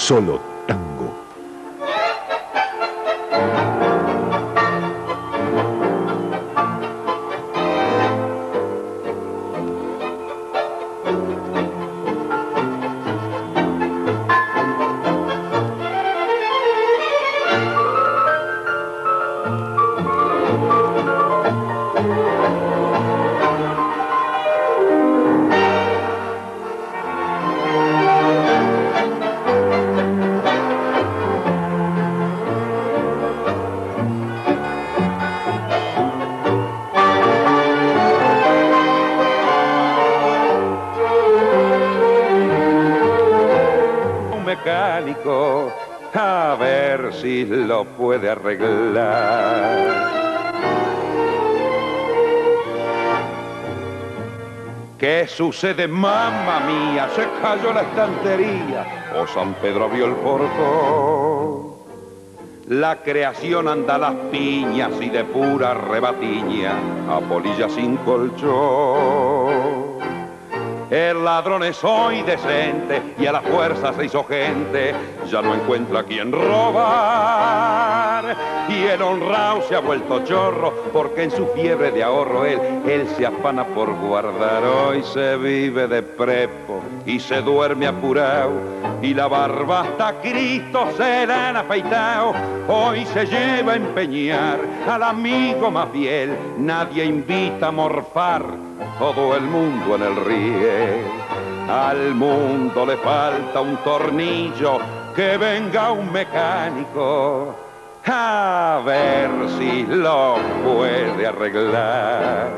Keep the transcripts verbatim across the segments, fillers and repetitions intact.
Solo Tango. Mecánico, a ver si lo puede arreglar. ¿Qué sucede, mamma mía? Se cayó la estantería o San Pedro vio el portón. La creación anda a las piñas y de pura rebatiña a polilla sin colchón. El ladrón es hoy decente y a la fuerza se hizo gente, ya no encuentra a quien robar. Y el honrado se ha vuelto chorro porque en su fiebre de ahorro él, él se afana por guardar. Hoy se vive de prepo y se duerme apurado y la barba hasta Cristo se la han afeitado. Hoy se lleva a empeñar al amigo más fiel, nadie invita a morfar, todo el mundo en el riel. Al mundo le falta un tornillo, que venga un mecánico a ver si lo puede arreglar.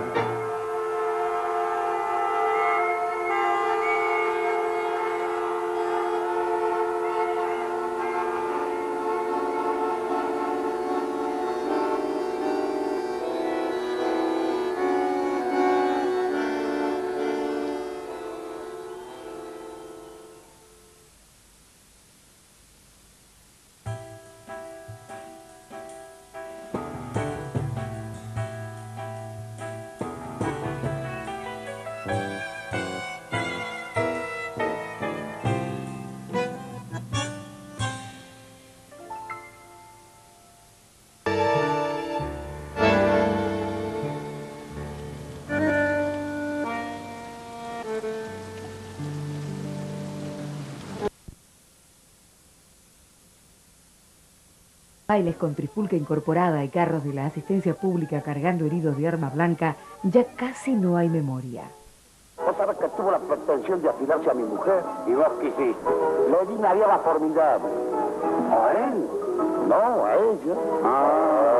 Bailes con trifulca incorporada y carros de la asistencia pública cargando heridos de arma blanca, ya casi no hay memoria. Vos sabés que tuvo la pretensión de afilarse a mi mujer y vos qué hiciste. Le di una vieja formidable. ¿A él? No, a ella. Ah.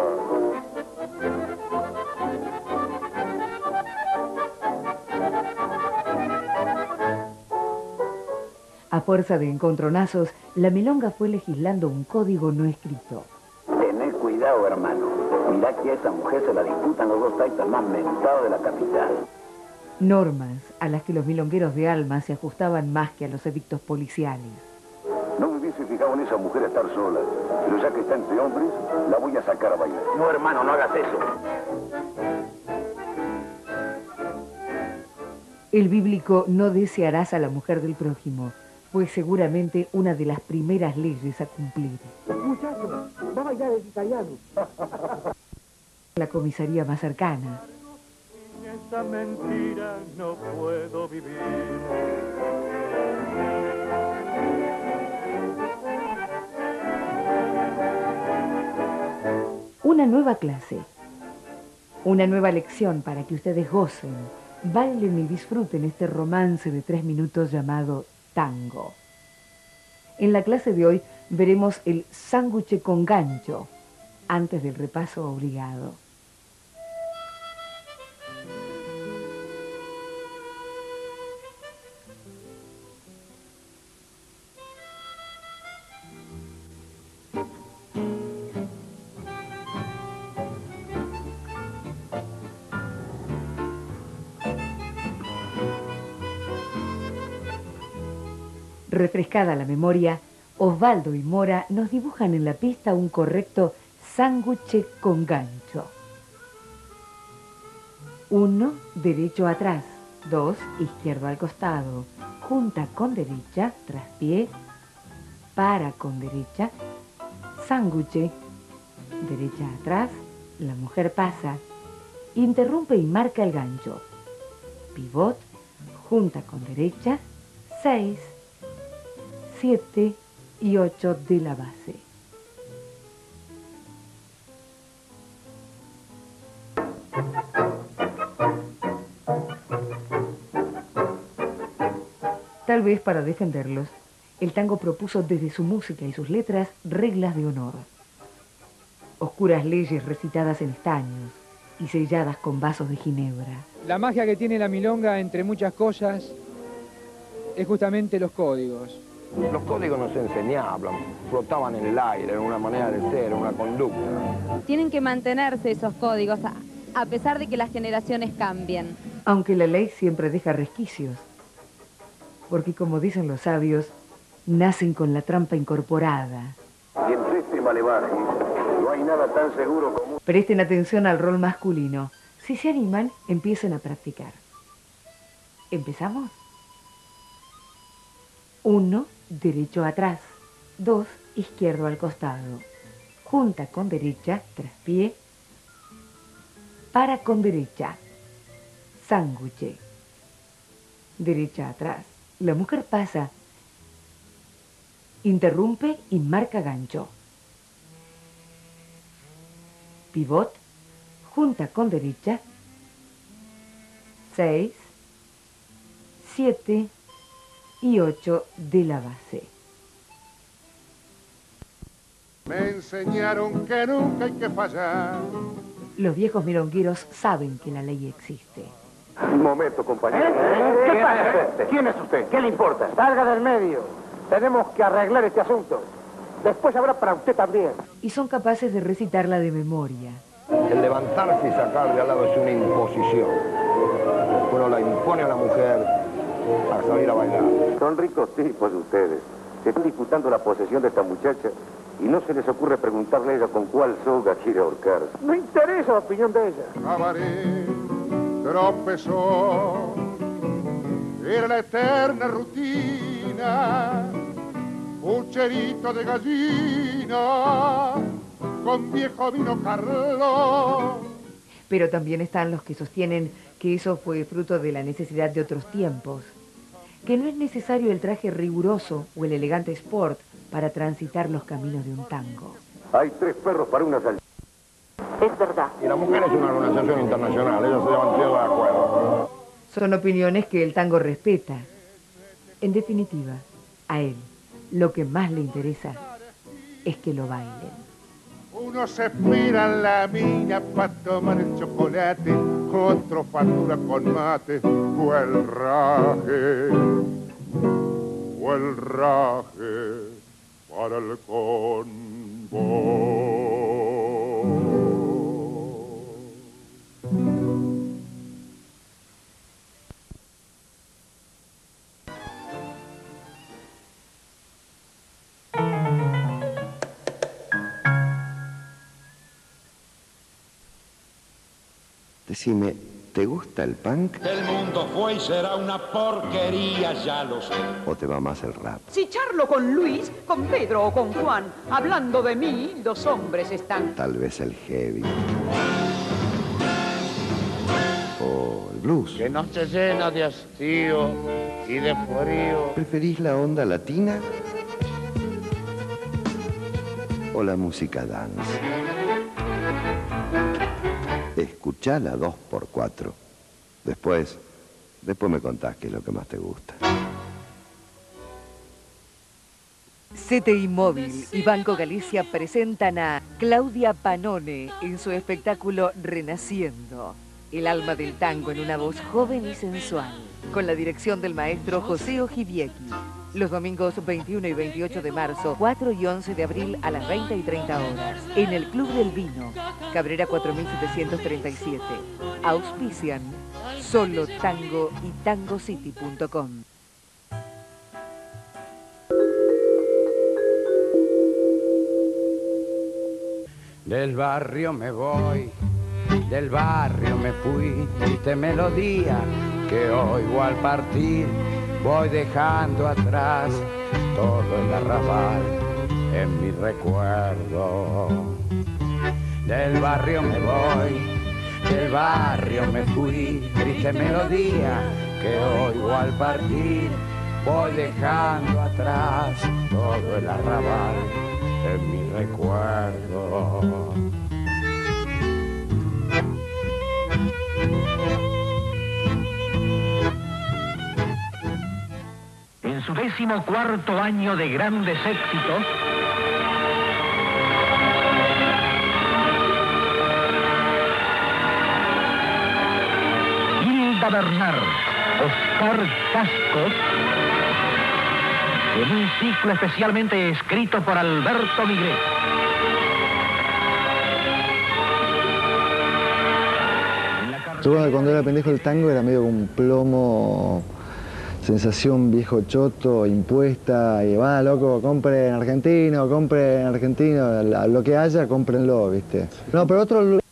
A fuerza de encontronazos, la milonga fue legislando un código no escrito. Tened cuidado, hermano. Mirá que a esa mujer se la disputan los dos taitas más mentados de la capital. Normas a las que los milongueros de alma se ajustaban más que a los edictos policiales. No me hubiese fijado en esa mujer estar sola, pero ya que está entre hombres, la voy a sacar a bailar. No, hermano, no hagas eso. El bíblico "no desearás a la mujer del prójimo" fue seguramente una de las primeras leyes a cumplir. Muchachos, va a bailar el italiano. La comisaría más cercana. Sin esa mentira no puedo vivir. Una nueva clase. Una nueva lección para que ustedes gocen, bailen y disfruten este romance de tres minutos llamado tango. En la clase de hoy veremos el sándwich con gancho, antes del repaso obligado. Refrescada la memoria, Osvaldo y Mora nos dibujan en la pista un correcto sándwich con gancho. Uno, derecho atrás. Dos, izquierdo al costado. Junta con derecha, traspié. para con derecha, sándwich, derecha atrás, la mujer pasa, interrumpe y marca el gancho, pivot, junta con derecha, seis, siete y ocho de la base. Tal vez para defenderlos, el tango propuso desde su música y sus letras reglas de honor. Oscuras leyes recitadas en estaños y selladas con vasos de ginebra. La magia que tiene la milonga, entre muchas cosas, es justamente los códigos. Los códigos no se enseñaban, flotaban en el aire, en una manera de ser, en una conducta. Tienen que mantenerse esos códigos, a, a pesar de que las generaciones cambien. Aunque la ley siempre deja resquicios, porque como dicen los sabios, nacen con la trampa incorporada. Y entre este malevaje no hay nada tan seguro como... Presten atención al rol masculino. Si se animan, empiecen a practicar. ¿Empezamos? Uno, derecho atrás. Dos, izquierdo al costado. Junta con derecha, traspié. Para con derecha. Sándwich. Derecha atrás. La mujer pasa, interrumpe y marca gancho. Pivot, junta con derecha, seis, siete y ocho de la base. Me enseñaron que nunca hay que fallar. Los viejos milongueros saben que la ley existe. Un momento, compañero. ¿Qué pasa? ¿Quién es usted? ¿Qué le importa? Salga del medio. Tenemos que arreglar este asunto. Después habrá para usted también. Y son capaces de recitarla de memoria. El levantarse y sacar de al lado es una imposición. Uno la impone a la mujer para salir a bailar. Son ricos tipos ustedes. Se están disputando la posesión de esta muchacha y no se les ocurre preguntarle a ella con cuál soga quiere ahorcarse. No interesa la opinión de ella. Cabaret, tropezó, era la eterna rutina, pucherito de gallina, con viejo vino Carlos. Pero también están los que sostienen que eso fue fruto de la necesidad de otros tiempos, que no es necesario el traje riguroso o el elegante sport para transitar los caminos de un tango. Hay tres perros para una salchicha. Es verdad. Y la mujer es una organización internacional, ellos se llevan todos de acuerdo. Son opiniones que el tango respeta. En definitiva, a él lo que más le interesa es que lo bailen. Uno se mira en la mina para tomar el chocolate, otro factura con mate, o el raje, o el raje para el convo. Decime, ¿te gusta el punk? El mundo fue y será una porquería, ya lo sé. ¿O te va más el rap? Si charlo con Luis, con Pedro o con Juan, hablando de mí, los hombres están. Tal vez el heavy. O el blues. Que no se llena de hastío y de frío. ¿Preferís la onda latina? ¿O la música dance? Escuchá la dos por cuatro. Después, después me contás qué es lo que más te gusta. C T I Móvil y Banco Galicia presentan a Claudia Panone en su espectáculo Renaciendo. El alma del tango en una voz joven y sensual. Con la dirección del maestro José Ojibieki. Los domingos veintiuno y veintiocho de marzo, cuatro y once de abril a las veinte y treinta horas. En el Club del Vino, Cabrera cuatro mil setecientos treinta y siete. Auspician Solo Tango y tangocity punto com. Del barrio me voy, del barrio me fui, triste melodía que oigo al partir, voy dejando atrás todo el arrabal en mi recuerdo. Del barrio me voy, del barrio me fui, triste melodía que oigo al partir. Voy dejando atrás todo el arrabal en mi recuerdo. En su décimo cuarto año de grandes éxitos, Hilda Bernard, Oscar Cascos, en un ciclo especialmente escrito por Alberto Migré. Yo cuando era pendejo el tango era medio como un plomo, sensación viejo choto, impuesta, y va, loco, compren argentino, compren argentino, lo que haya, cómprenlo, ¿viste? No, pero otro...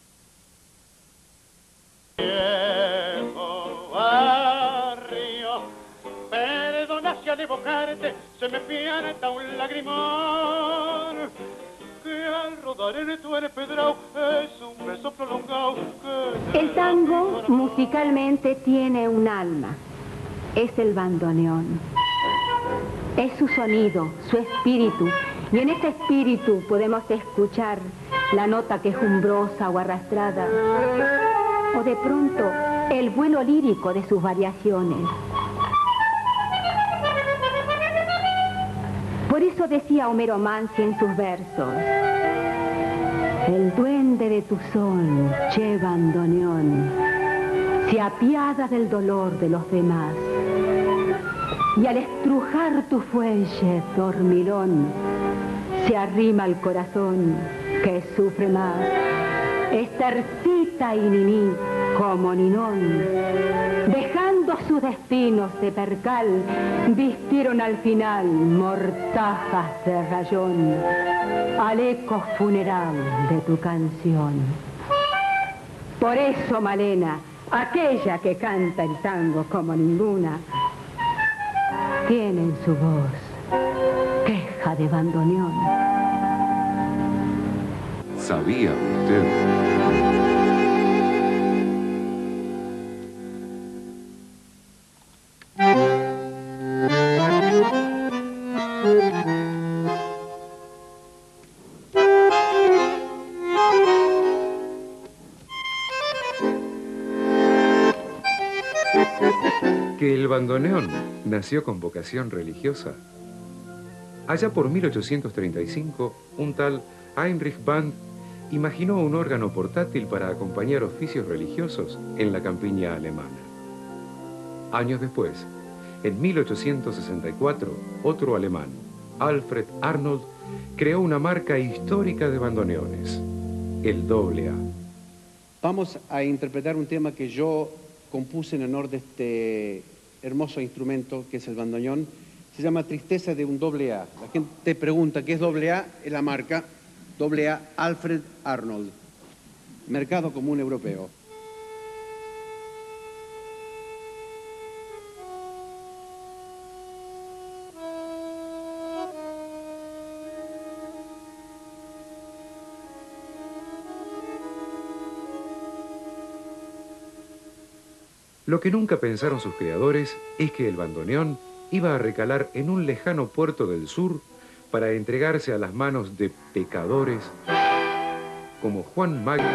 Se me pianta un lagrimón que al rodar en tu empedrado es un beso prolongado que... El tango musicalmente tiene un alma, es el bandoneón, es su sonido, su espíritu, y en ese espíritu podemos escuchar la nota quejumbrosa o arrastrada, o de pronto el vuelo lírico de sus variaciones. Por eso decía Homero Mansi en sus versos: el duende de tu son, che bandoneón, se apiada del dolor de los demás, y al estrujar tu fuelle, dormilón, se arrima al corazón que sufre más. Estercita y Niní, como Ninón, dejando sus destinos de percal, vistieron al final mortajas de rayón al eco funeral de tu canción. Por eso, Malena, aquella que canta el tango como ninguna, tiene en su voz queja de bandoneón. ¿Sabía usted? Que el bandoneón nació con vocación religiosa. Allá por mil ochocientos treinta y cinco, un tal Heinrich Band imaginó un órgano portátil para acompañar oficios religiosos en la campiña alemana. Años después, en mil ochocientos sesenta y cuatro, otro alemán, Alfred Arnold, creó una marca histórica de bandoneones, el doble A. Vamos a interpretar un tema que yo compuse en honor de este hermoso instrumento que es el bandoneón. Se llama Tristeza de un doble A. La gente pregunta qué es doble A, es la marca doble A Alfred Arnold, mercado común europeo. Lo que nunca pensaron sus creadores es que el bandoneón iba a recalar en un lejano puerto del sur para entregarse a las manos de pecadores como Juan Magno.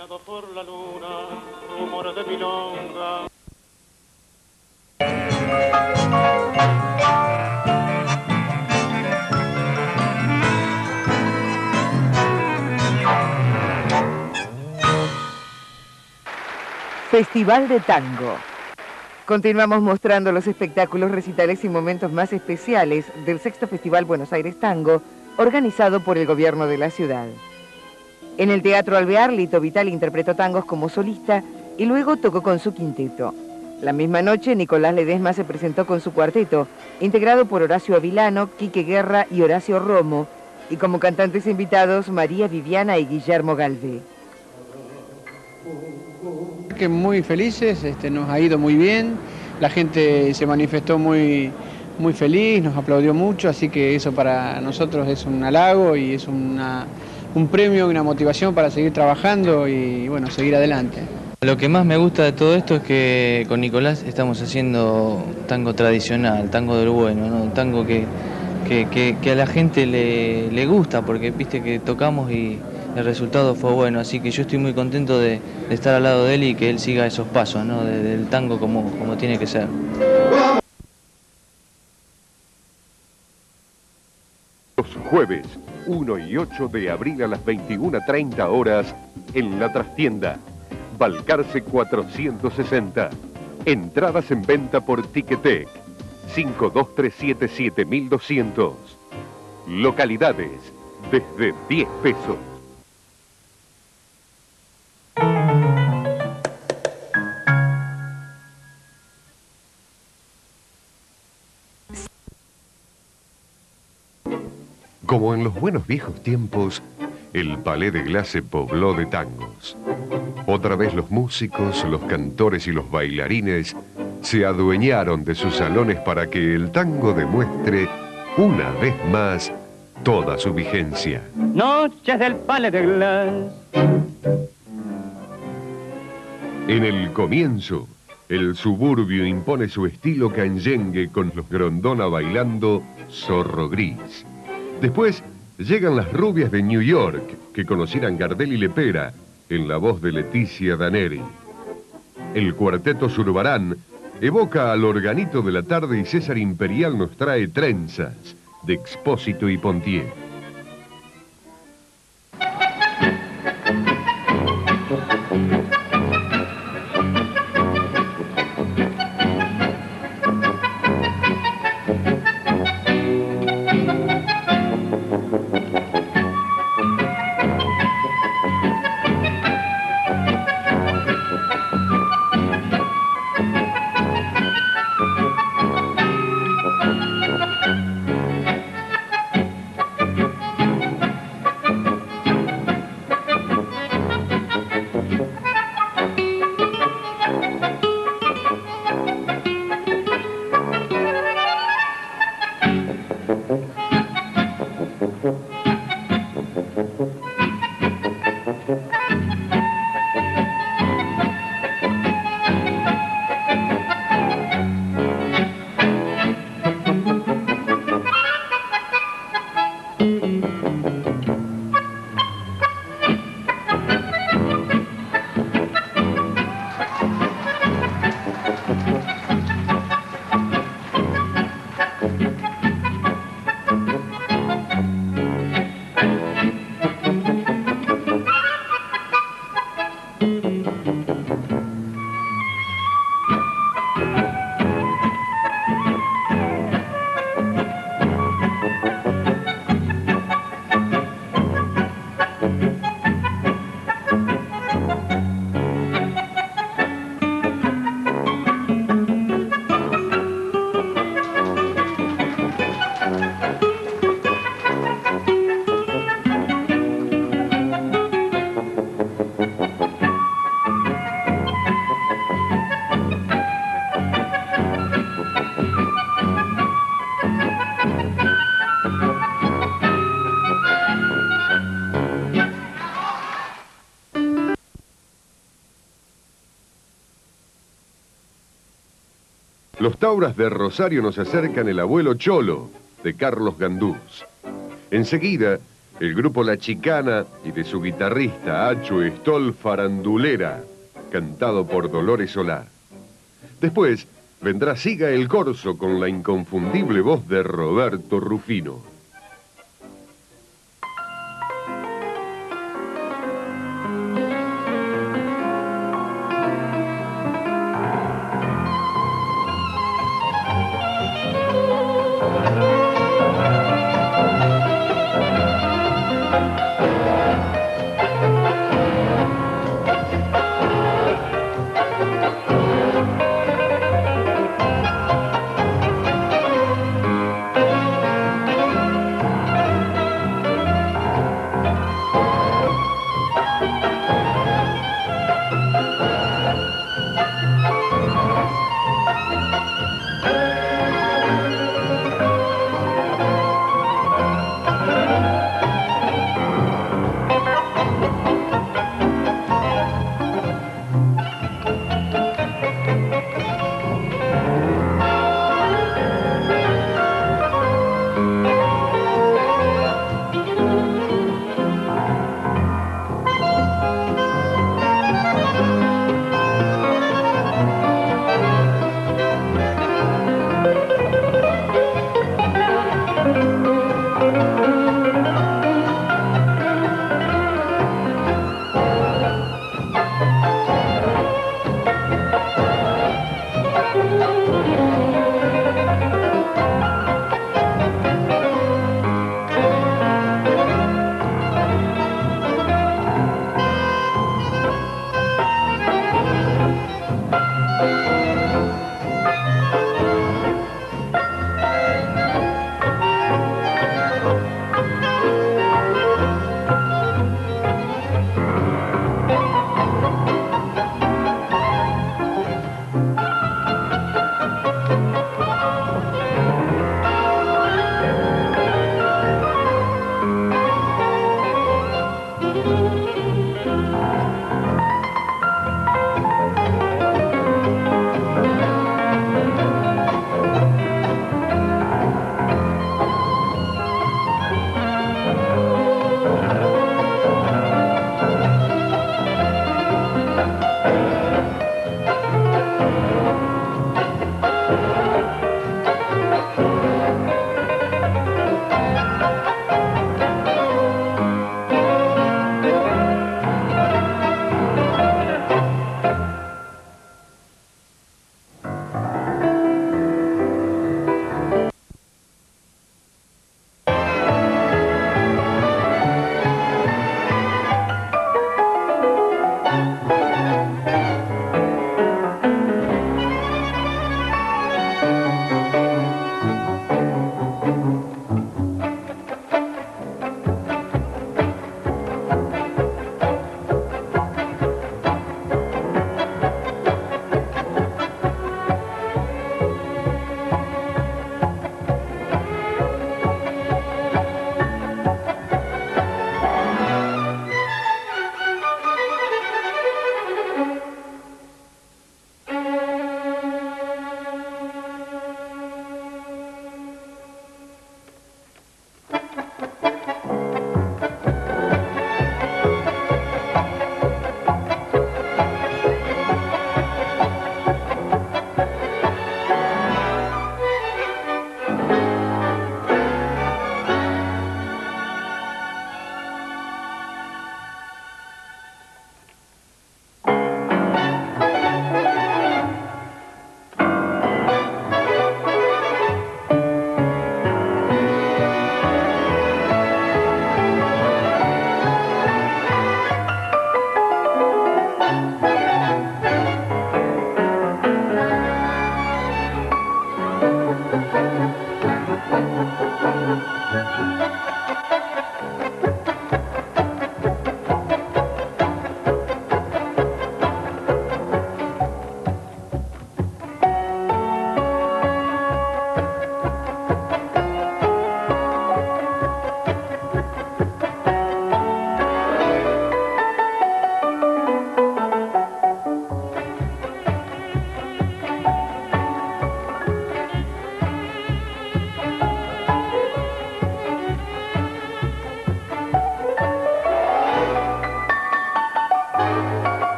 guiado por la luna, rumores de milonga. Festival de Tango. Continuamos mostrando los espectáculos, recitales y momentos más especiales del sexto Festival Buenos Aires Tango, organizado por el gobierno de la ciudad. En el Teatro Alvear, Lito Vitale interpretó tangos como solista y luego tocó con su quinteto. La misma noche, Nicolás Ledesma se presentó con su cuarteto, integrado por Horacio Avilano, Quique Guerra y Horacio Romo, y como cantantes invitados, María Viviana y Guillermo Galvé. Que muy felices, este, nos ha ido muy bien, la gente se manifestó muy, muy feliz, nos aplaudió mucho, así que eso para nosotros es un halago y es una, un premio y una motivación para seguir trabajando y bueno, seguir adelante. Lo que más me gusta de todo esto es que con Nicolás estamos haciendo tango tradicional, tango del bueno, ¿no? Tango que, que, que, que a la gente le, le gusta, porque viste que tocamos y el resultado fue bueno, así que yo estoy muy contento de, de estar al lado de él y que él siga esos pasos, ¿no? de, del tango como, como tiene que ser. Los jueves, uno y ocho de abril a las veintiuna treinta horas, en la trastienda, Balcarce cuatrocientos sesenta. Entradas en venta por Ticketek, cinco dos tres siete siete doscientos. Localidades, desde diez pesos. Como en los buenos viejos tiempos, el Palais de Glace se pobló de tangos. Otra vez los músicos, los cantores y los bailarines se adueñaron de sus salones para que el tango demuestre una vez más toda su vigencia. Noches del Palais de Glace. En el comienzo, el suburbio impone su estilo canyengue con los Grondona bailando Zorro Gris. Después llegan las rubias de New York, que conocieran Gardel y Lepera, en la voz de Leticia Daneri. El cuarteto Zurbarán evoca al Organito de la Tarde y César Imperial nos trae Trenzas, de Expósito y Pontier. Los Tauras de Rosario nos acercan El Abuelo Cholo, de Carlos Gandús. Enseguida, el grupo La Chicana y de su guitarrista Acho Stoll Farandulera, cantado por Dolores Solá. Después vendrá Siga el Corso con la inconfundible voz de Roberto Rufino.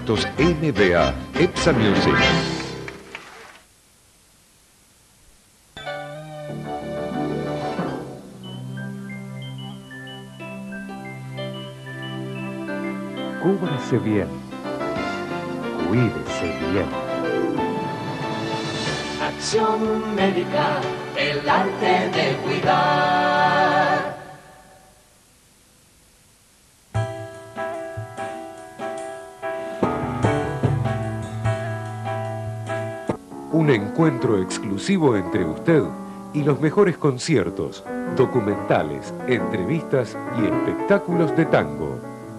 Productos N B A, EPSA Music. Cúbrase bien. Cuídese bien. Acción médica, el arte de cuidar. Un encuentro exclusivo entre usted y los mejores conciertos, documentales, entrevistas y espectáculos de tango.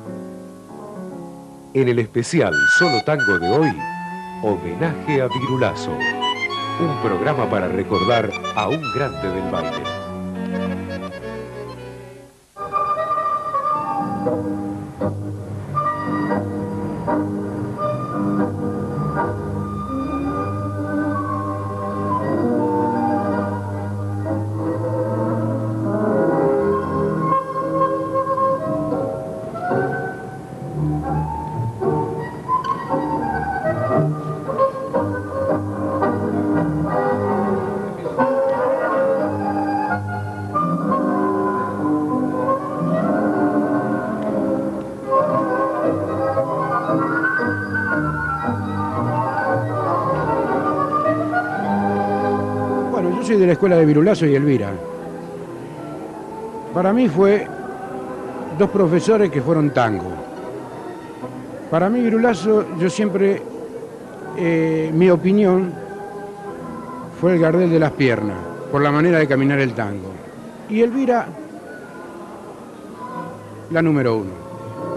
En el especial Solo Tango de hoy, homenaje a Virulazo. Un programa para recordar a un grande del baile. Soy de la escuela de Virulazo y Elvira. Para mí fue dos profesores que fueron tango. Para mí Virulazo, yo siempre, eh, mi opinión, fue el Gardel de las piernas, por la manera de caminar el tango. Y Elvira, la número uno.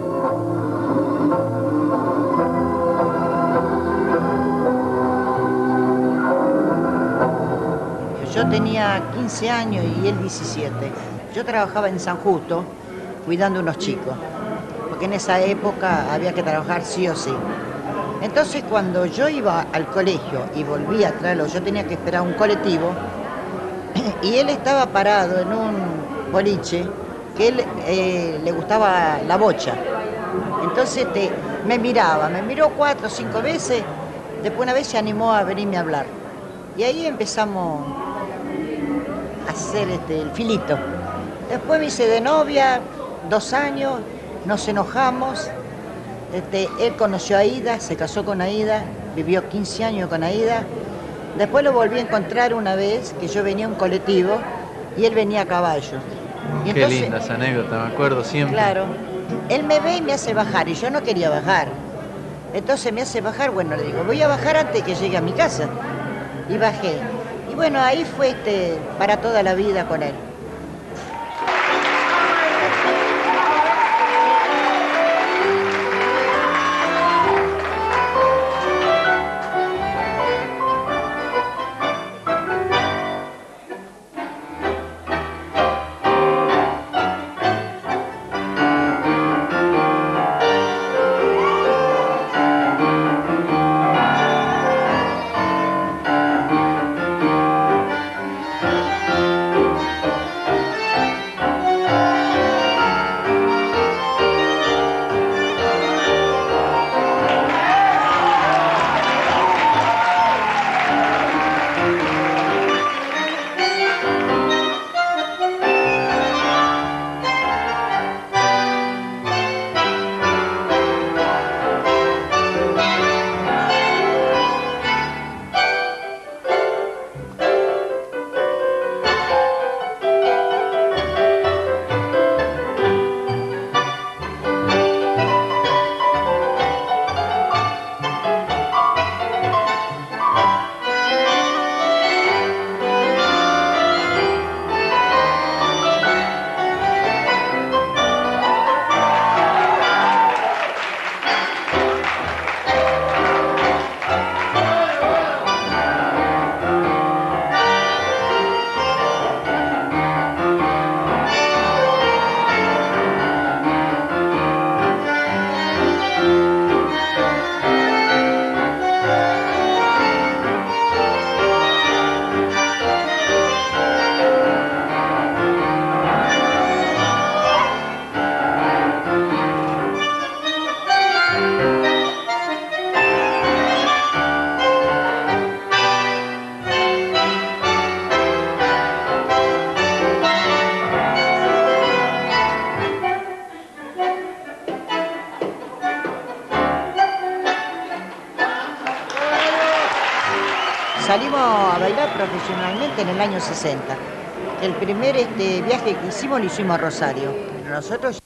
Yo tenía quince años y él diecisiete. Yo trabajaba en San Justo cuidando unos chicos, porque en esa época había que trabajar sí o sí. Entonces cuando yo iba al colegio y volvía a traerlo, yo tenía que esperar un colectivo y él estaba parado en un boliche que él eh, le gustaba la bocha. Entonces este, me miraba, me miró cuatro o cinco veces, después una vez se animó a venirme a hablar. Y ahí empezamos a hacer este, el filito. Después me hice de novia, dos años, nos enojamos. Este, él conoció a Aida, se casó con Aida, vivió quince años con Aida. Después lo volví a encontrar una vez, que yo venía en un colectivo y él venía a caballo. Y Qué entonces, linda esa anécdota, me acuerdo siempre. Claro. Él me ve y me hace bajar y yo no quería bajar. Entonces me hace bajar, bueno, le digo, voy a bajar antes que llegue a mi casa. Y bajé. Y bueno, ahí fue este, para toda la vida con él. salimos a bailar profesionalmente en el año sesenta. El primer este, viaje que hicimos lo hicimos a Rosario. Nosotros...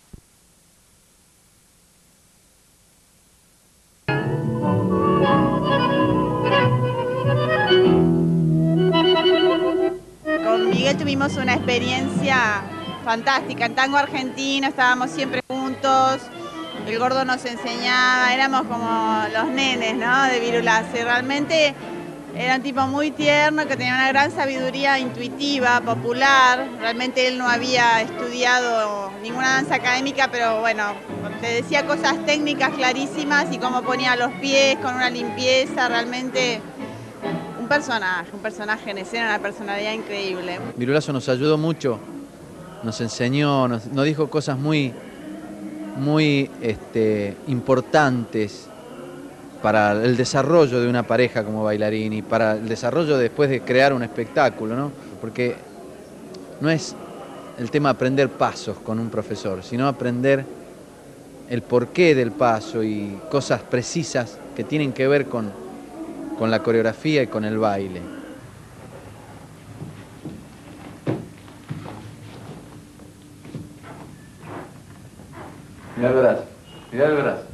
Con Miguel tuvimos una experiencia fantástica. En tango argentino estábamos siempre juntos. El gordo nos enseñaba, éramos como los nenes, ¿no? De Virulazo. Y realmente era un tipo muy tierno que tenía una gran sabiduría intuitiva, popular. Realmente él no había estudiado ninguna danza académica, pero bueno, te decía cosas técnicas clarísimas y cómo ponía los pies con una limpieza, realmente un personaje, un personaje en escena, una personalidad increíble. Virulazo nos ayudó mucho, nos enseñó, nos, nos dijo cosas muy, muy este, importantes para el desarrollo de una pareja como bailarín y para el desarrollo después de crear un espectáculo, ¿no? Porque no es el tema aprender pasos con un profesor, sino aprender el porqué del paso y cosas precisas que tienen que ver con, con la coreografía y con el baile. Mirá el brazo, mirá el brazo.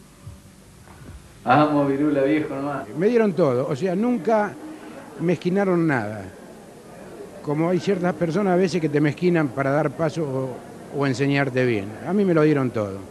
Vamos, Virula, viejo nomás. Me dieron todo, o sea, nunca me esquinaron nada. Como hay ciertas personas a veces que te mezquinan para dar paso o, o enseñarte bien. A mí me lo dieron todo.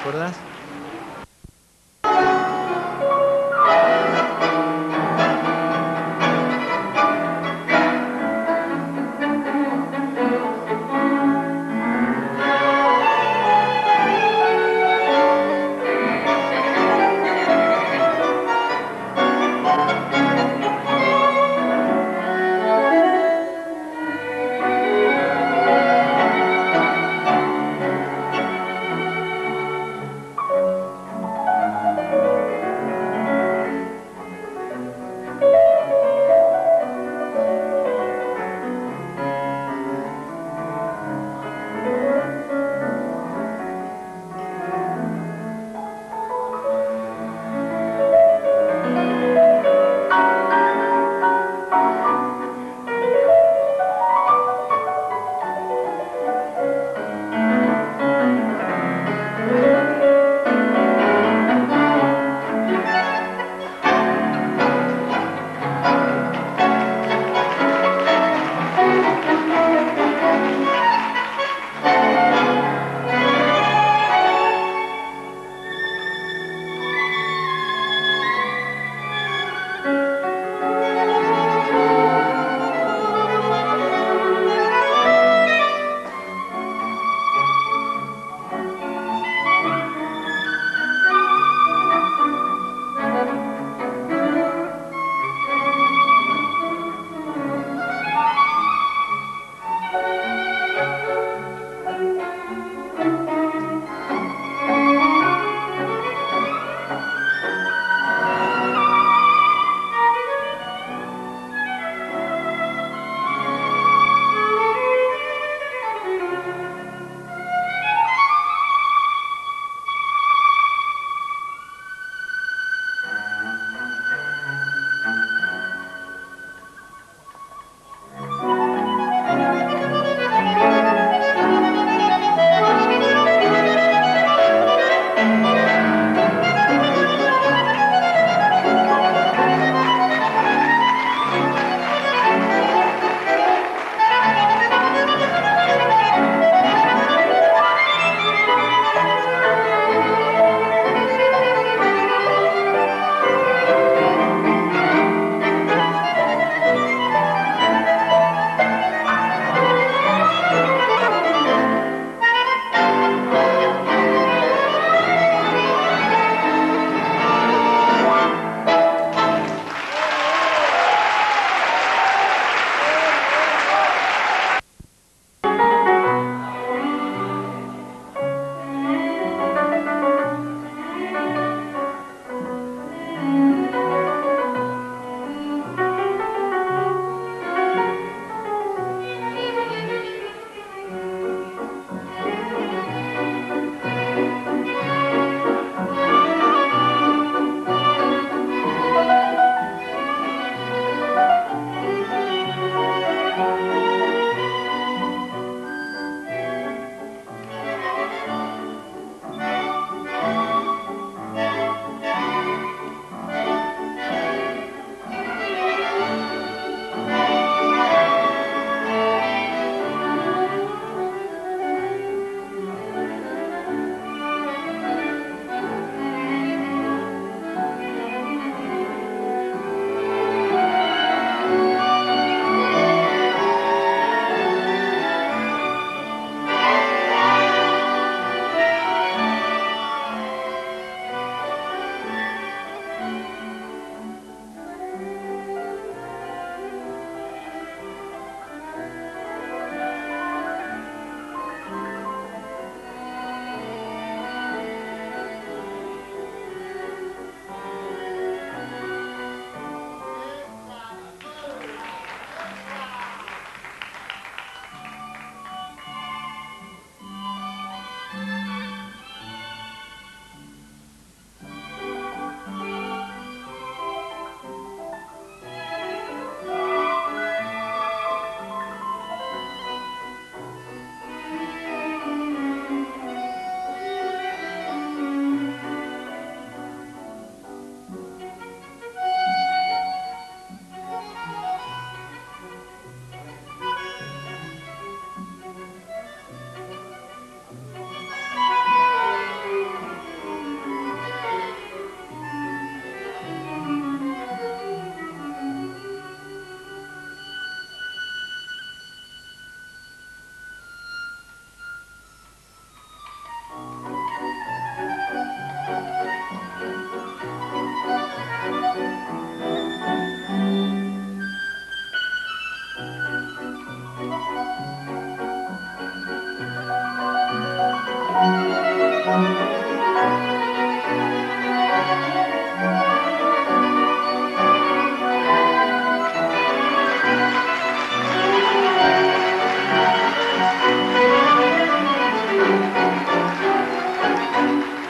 acordás?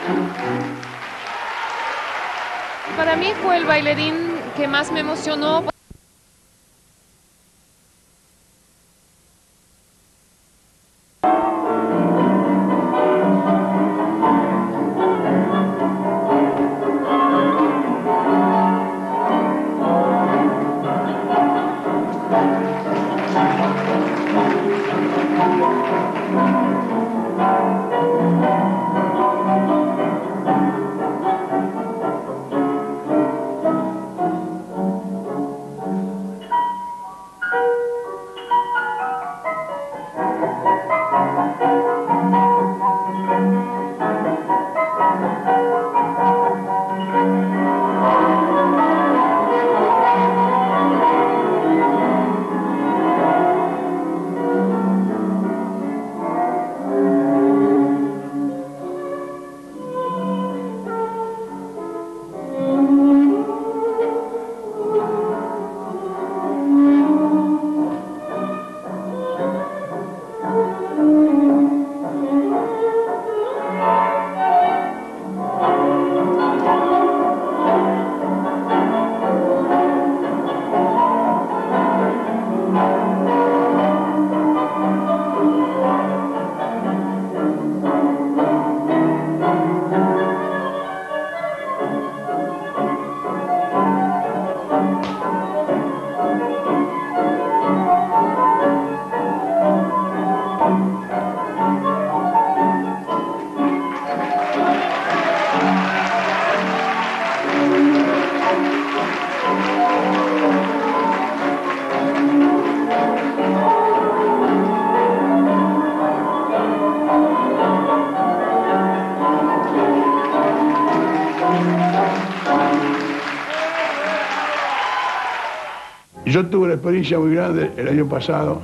Para mí fue el bailarín que más me emocionó. Yo tuve una experiencia muy grande el año pasado.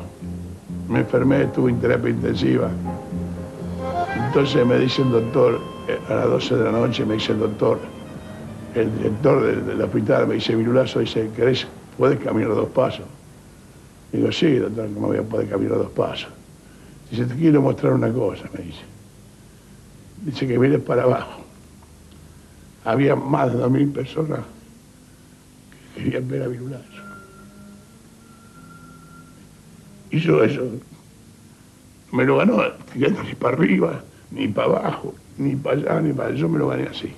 Me enfermé, estuve en terapia intensiva. Entonces me dice el doctor, a las doce de la noche me dice el doctor, el director del, del hospital me dice, Virulazo, dice, ¿querés, podés caminar dos pasos? Digo, sí, doctor, ¿cómo voy a poder caminar dos pasos? Dice, te quiero mostrar una cosa, me dice. Dice que mires para abajo. Había más de dos mil personas que querían ver a Virulazo. Y yo eso me lo ganó, tirando ni para arriba, ni para abajo, ni para allá, ni para allá. Yo me lo gané así.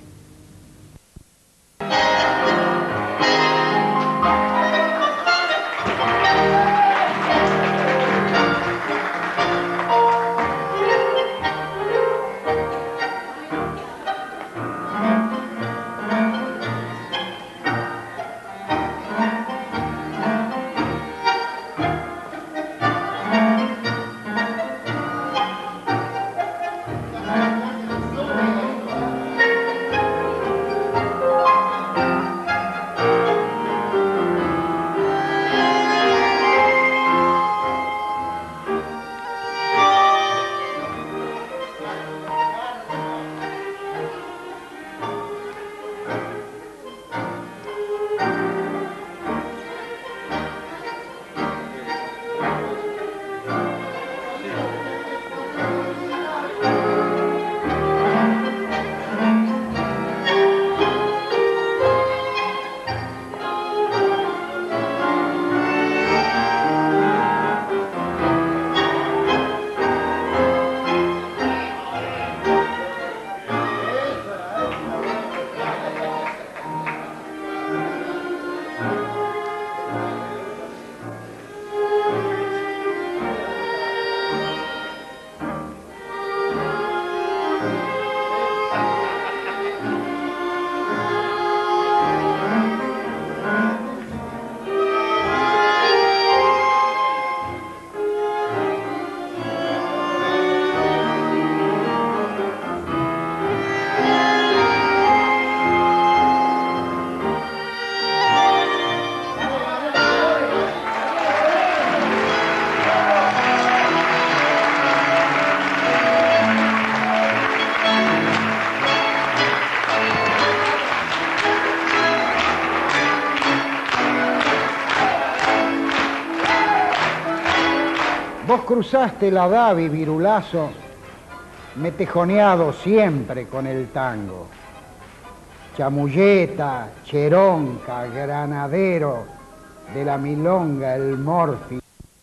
Vos cruzaste la Davi, Virulazo, me he tejoneado siempre con el tango. Chamulleta, cheronca, granadero, de la milonga, el morfi.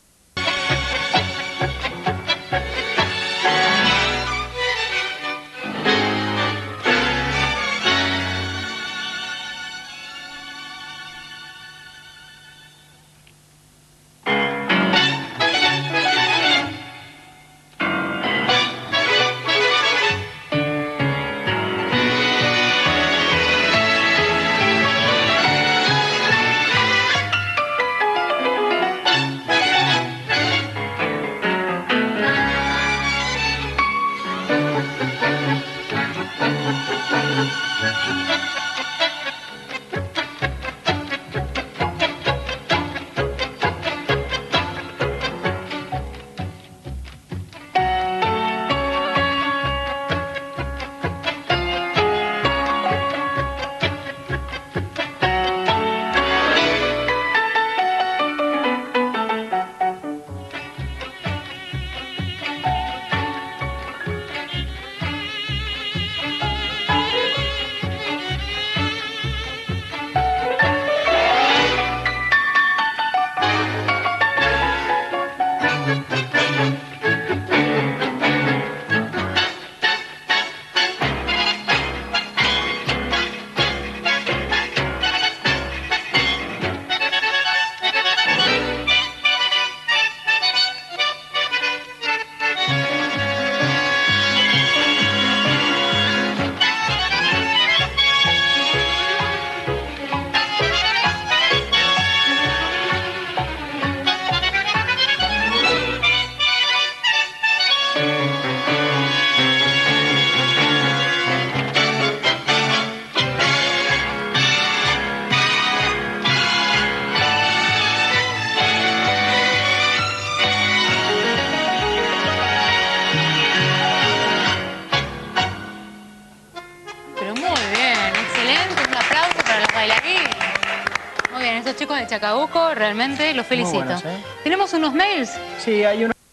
Estos chicos de Chacabuco, realmente los felicito. Buenos, ¿eh? ¿Tenemos unos mails? Sí, hay uno.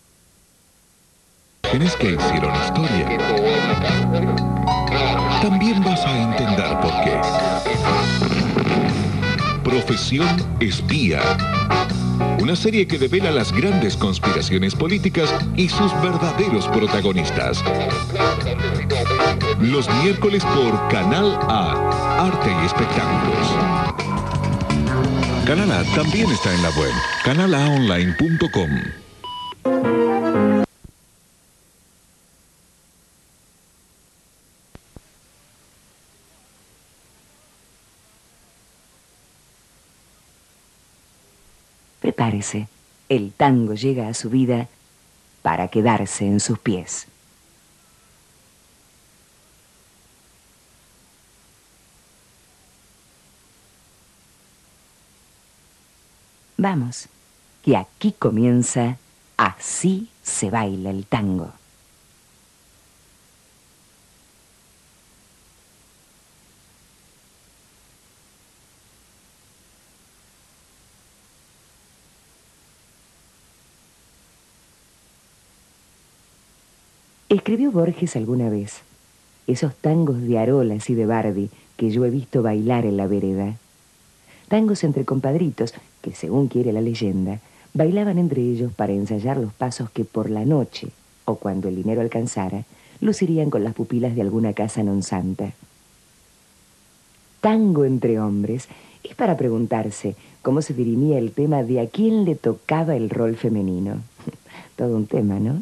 ¿Tienes que hicieron historia? También vas a entender por qué. Profesión Espía. Una serie que devela las grandes conspiraciones políticas y sus verdaderos protagonistas. Los miércoles por Canal A, Arte y Espectáculos. Canal A también está en la web, canal a online punto com. Prepárese, el tango llega a su vida para quedarse en sus pies. Vamos, que aquí comienza Así se baila el tango. Escribió Borges alguna vez esos tangos de Arolas y de Bardi que yo he visto bailar en la vereda. Tangos entre compadritos que, según quiere la leyenda, bailaban entre ellos para ensayar los pasos que por la noche, o cuando el dinero alcanzara, lucirían con las pupilas de alguna casa non santa. Tango entre hombres es para preguntarse cómo se dirimía el tema de a quién le tocaba el rol femenino. Todo un tema, ¿no?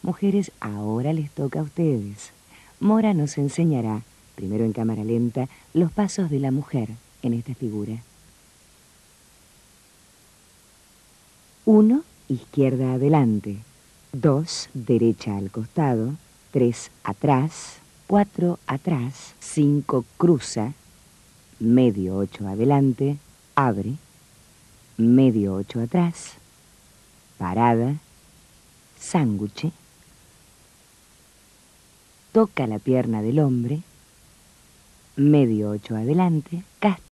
Mujeres, ahora les toca a ustedes. Mora nos enseñará, primero en cámara lenta, los pasos de la mujer en esta figura. Uno, izquierda adelante. Dos, derecha al costado. Tres, atrás. Cuatro, atrás. Cinco, cruza. Medio ocho adelante. Abre. Medio ocho atrás. Parada. Sándwich. Toca la pierna del hombre. Medio ocho adelante.